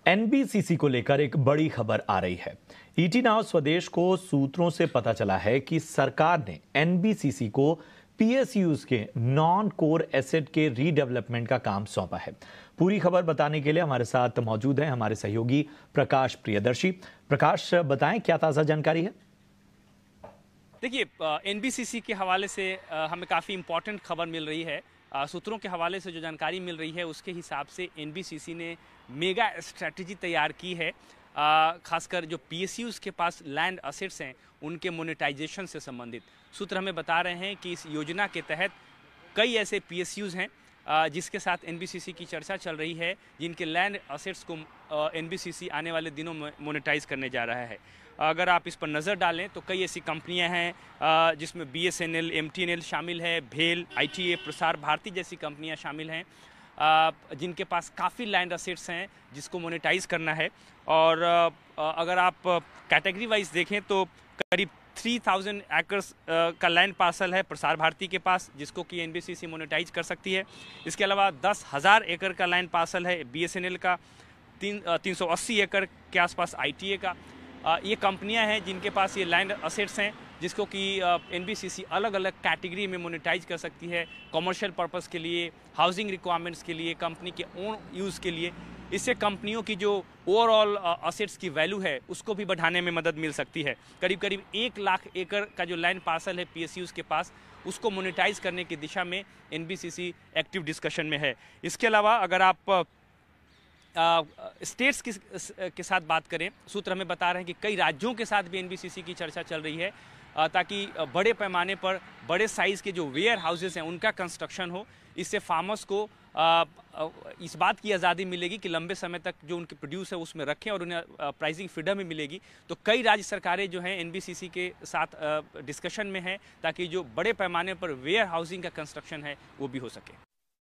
NBCC को लेकर एक बड़ी खबर आ रही है। ईटी नाउ स्वदेश को सूत्रों से पता चला है कि सरकार ने एनबीसीसी को पीएसयूज के नॉन कोर एसेट के रीडेवलपमेंट का काम सौंपा है। पूरी खबर बताने के लिए हमारे साथ मौजूद हैं हमारे सहयोगी प्रकाश प्रियदर्शी। प्रकाश, बताएं क्या ताजा जानकारी है? देखिए, एनबीसीसी के हवाले से हमें काफ़ी इम्पोर्टेंट खबर मिल रही है। सूत्रों के हवाले से जो जानकारी मिल रही है उसके हिसाब से एनबीसीसी ने मेगा स्ट्रैटेजी तैयार की है, खासकर जो पीएसयूज के पास लैंड असेट्स हैं उनके मोनेटाइजेशन से संबंधित। सूत्र हमें बता रहे हैं कि इस योजना के तहत कई ऐसे पीएसयूज हैं जिसके साथ एनबीसीसी की चर्चा चल रही है, जिनके लैंड असेट्स को एनबीसीसी आने वाले दिनों में मोनेटाइज करने जा रहा है। अगर आप इस पर नज़र डालें तो कई ऐसी कंपनियां हैं जिसमें बीएसएनएल, एमटीएनएल शामिल है, भेल, आईटीए, प्रसार भारती जैसी कंपनियां शामिल हैं, जिनके पास काफ़ी लैंड असेट्स हैं जिसको मोनेटाइज करना है। और अगर आप कैटेगरी वाइज देखें तो करीब 3000 एकर्स का लैंड पार्सल है प्रसार भारती के पास, जिसको कि एनबीसीसी मोनेटाइज कर सकती है। इसके अलावा 10,000 एकड़ का लैंड पार्सल है बीएसएनएल का, 380 एकड़ के आसपास आईटीए का। ये कंपनियां हैं जिनके पास ये लैंड असेट्स हैं जिसको कि एनबीसीसी अलग अलग कैटेगरी में मोनेटाइज कर सकती है, कमर्शियल पर्पस के लिए, हाउसिंग रिक्वायरमेंट्स के लिए, कंपनी के ओन यूज़ के लिए। इससे कंपनियों की जो ओवरऑल असेट्स की वैल्यू है उसको भी बढ़ाने में मदद मिल सकती है। करीब करीब 1 लाख एकड़ का जो लैंड पार्सल है पीएसयूज के पास, उसको मोनेटाइज करने की दिशा में एनबीसीसी एक्टिव डिस्कशन में है। इसके अलावा अगर आप स्टेट्स के साथ बात करें, सूत्र हमें बता रहे हैं कि कई राज्यों के साथ भी एनबीसीसी की चर्चा चल रही है, ताकि बड़े पैमाने पर बड़े साइज़ के जो वेयर हाउसेस हैं उनका कंस्ट्रक्शन हो। इससे फार्मर्स को इस बात की आज़ादी मिलेगी कि लंबे समय तक जो उनके प्रोड्यूस है उसमें रखें और उन्हें प्राइसिंग फ्रीडम भी मिलेगी। तो कई राज्य सरकारें जो हैं एनबीसीसी के साथ डिस्कशन में हैं ताकि जो बड़े पैमाने पर वेयर हाउसिंग का कंस्ट्रक्शन है वो भी हो सके।